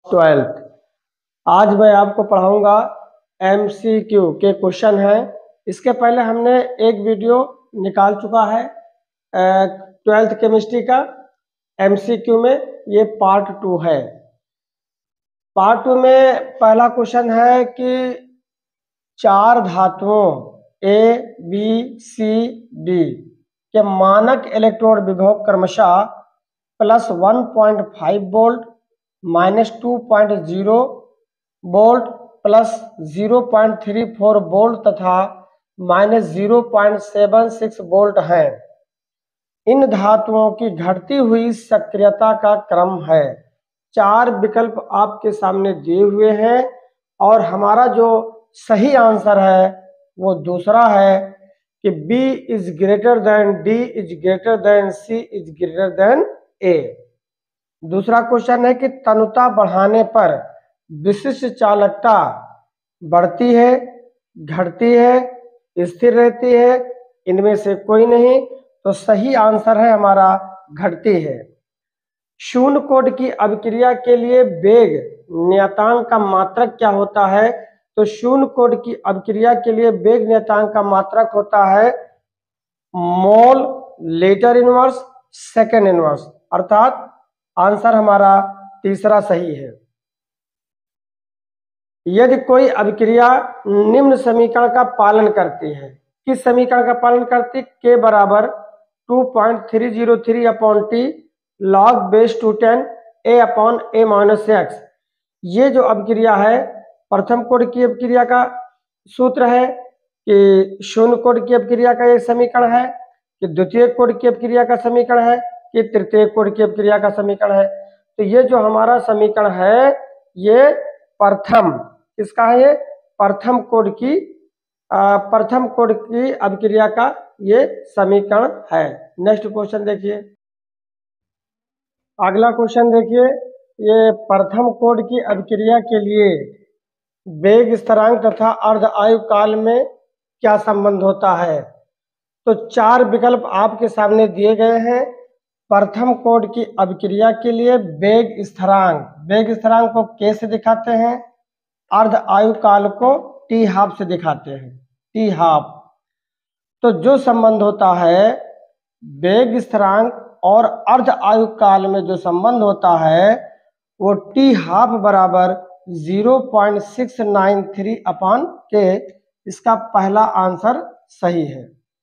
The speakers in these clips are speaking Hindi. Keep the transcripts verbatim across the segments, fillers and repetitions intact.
ट्वेल्थ। आज मैं आपको पढ़ाऊंगा एमसीक्यू के क्वेश्चन हैं। इसके पहले हमने एक वीडियो निकाल चुका है ट्वेल्थ केमिस्ट्री का एमसीक्यू में, ये पार्ट टू है। पार्ट टू में पहला क्वेश्चन है कि चार धातुओं ए बी सी डी के मानक इलेक्ट्रोड विभव क्रमशः plus one point five volt, minus two point zero volt, plus zero point three four volt तथा minus zero point seven six volt है। इन धातुओं की घटती हुई सक्रियता का क्रम है। चार विकल्प आपके सामने दिए हुए हैं और हमारा जो सही आंसर है वो दूसरा है कि B is greater than D is greater than C is greater than A। दूसरा क्वेश्चन है कि तनुता बढ़ाने पर विशिष्ट चालकता बढ़ती है, घटती है, स्थिर रहती है, इनमें से कोई नहीं। तो सही आंसर है हमारा घटती है। शून्य कोण की अभिक्रिया के लिए वेग नियतांक का मात्रक क्या होता है? तो शून्य कोण की अभिक्रिया के लिए वेग नियतांक का मात्रक होता है mole litre inverse second inverse, अर्थात आंसर हमारा तीसरा सही है। यदि कोई अभिक्रिया निम्न समीकरण का पालन करती है, किस समीकरण का पालन करती? के बराबर two point three zero three upon t log base two ten a upon a minus x. ये जो अभिक्रिया है, प्रथम कोण की अभिक्रिया का सूत्र है कि शून्य कोण की अभिक्रिया का ये समीकरण है, कि द्वितीय कोण की अभिक्रिया का समीकरण है, कि तृतीय कोण की अभिक्रिया का समीकरण है। तो ये जो हमारा समीकरण है ये प्रथम किसका है? ये प्रथम कोण की प्रथम कोण की अभिक्रिया का ये समीकरण है। नेक्स्ट क्वेश्चन देखिए, अगला क्वेश्चन देखिए, ये प्रथम कोण की अभिक्रिया के लिए वेग स्थिरांक तथा अर्ध आयु काल में क्या संबंध होता है? तो चार विकल्प आपके सामने दिए गए हैं। प्रथम कोण की अभिक्रिया के लिए वेग स्थिरांक, वेग स्थिरांक को के से दिखाते हैं, अर्ध आयु काल को टी हाफ से दिखाते हैं, टी हाफ। तो जो संबंध होता है वेग स्थिरांक और अर्ध आयु काल में जो संबंध होता है वो टी हाफ बराबर zero point six nine three upon k. इसका पहला आंसर सही है।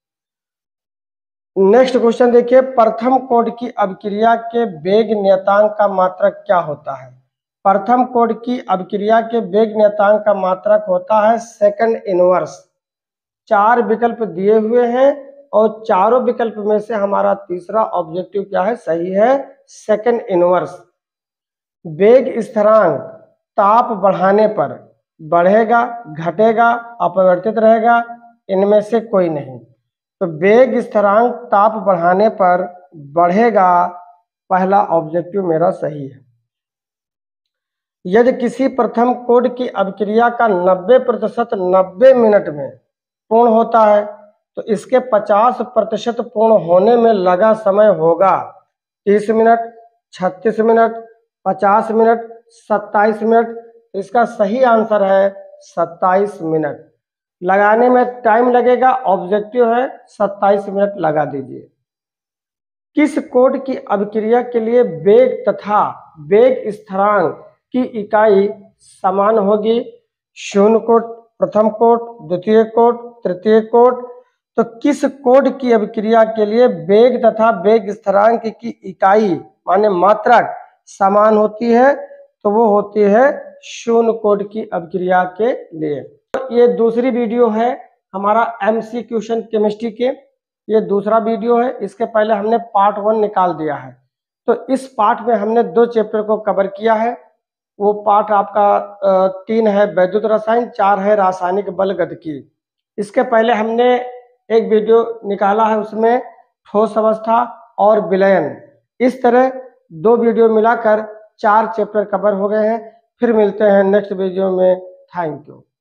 नेक्स्ट क्वेश्चन देखिए, प्रथम कोण की अभिक्रिया के वेग नियतांक का मात्रक क्या होता है? प्रथम कोण की अभिक्रिया के वेग नियतांक का मात्रक होता है सेकंड इनवर्स। चार विकल्प दिए हुए हैं और चारों विकल्प में से हमारा तीसरा ऑब्जेक्टिव क्या है? सही है, सेकंड इनवर्स। वेग स्थिरांक ताप बढ़ाने पर बढ़ेगा, घटेगा, अपरिवर्तित रहेगा, इनमें से कोई नहीं। तो वेग स्थिरांक ताप बढ़ाने पर बढ़ेगा, पहला ऑब्जेक्टिव मेरा सही है। यदि किसी प्रथम कोण की अभिक्रिया का नब्बे प्रतिशत नब्बे मिनट में पूर्ण होता है तो इसके पचास प्रतिशत पूर्ण होने में लगा समय होगा तीस मिनट, छत्तीस मिनट, पचास मिनट, सत्ताईस मिनट। इसका सही आंसर है सत्ताईस मिनट। लगाने में टाइम लगेगा, ऑब्जेक्टिव है सत्ताईस मिनट लगा दीजिए। किस कोण की अभिक्रिया के लिए वेग तथा वेग स्थिरांक की इकाई समान होगी? शून्य कोण, प्रथम कोण, द्वितीय कोण, तृतीय कोण। तो किस कोण की अभिक्रिया के लिए वेग तथा वेग स्थिरांक की इकाई माने मात्रक समान होती है? तो वो होती है शून्य कोण की अभिक्रिया के लिए। ये दूसरी वीडियो है हमारा एमसीक्यू केमिस्ट्री के, ये दूसरा वीडियो है। इसके पहले हमने पार्ट वन निकाल दिया है। तो इस पार्ट में हमने दो चैप्टर को कवर किया है। वो पार्ट आपका तीन है वैद्युत रसायन, चार है रासायनिक बल गतिकी। इसके पहले हमने एक वीडियो निकाला है, उसमें ठोस अवस्था और विलयन। इस तरह दो वीडियो मिलाकर चार चैप्टर कवर हो गए हैं। फिर मिलते हैं नेक्स्ट वीडियो में। Thank you.